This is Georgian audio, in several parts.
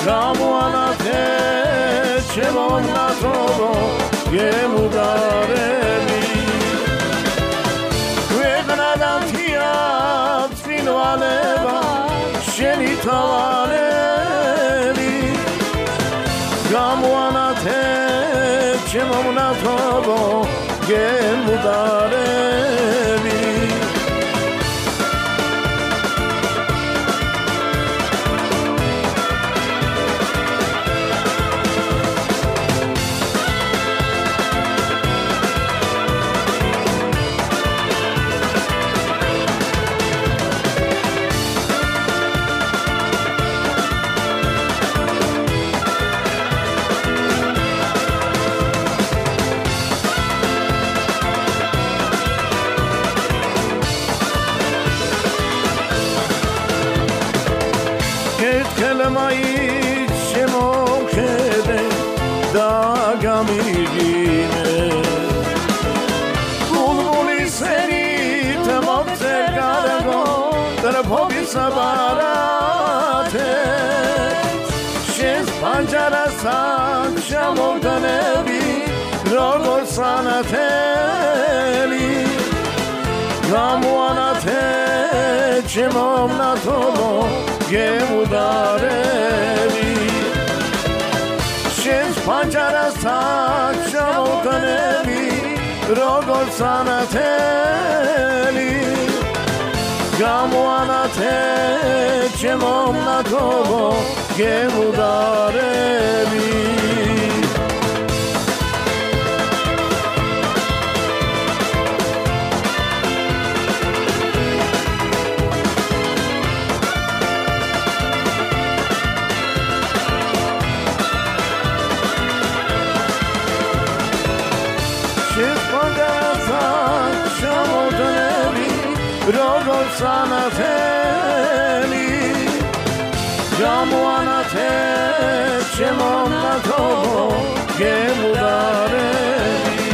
გამوانათე ჩემომნათობო გემუდარები ვეგნადანთია წინვალება შენი თავალები გამوانათე ჩემომნათობო გემუდარები მაიც შემოხედე და გამიგინე ბულბულის ერით მომწერ გარეგო ტრფობის ბარათე შენს პანჯარასთან ჩამოვდნები როგორც სანათელი გამوانათე ჩემომნათობო გემუდარები შენს პანჯარასთან ჩამოვდნები როგორც სანათელი გამوانათე ჩემომნათობო გემუდარები როგორც სანათელი გამوانათე ჩემომნათობო გემუდარები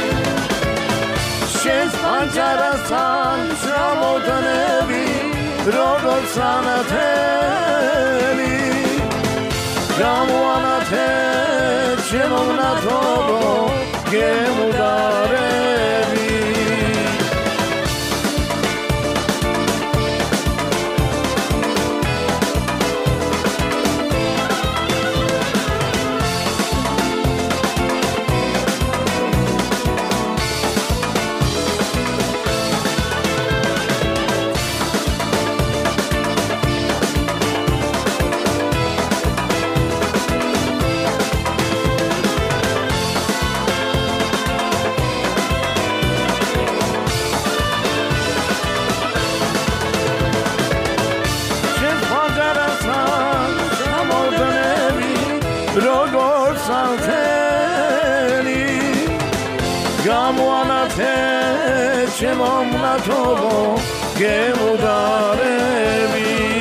შენს პანჯარასთან ჩამოვდნები როგორც სანათელი გამوانათე ჩემომნათობო გემუდარები როგორც სანათელი გამوانათე ჩემომნათობო გემუდარები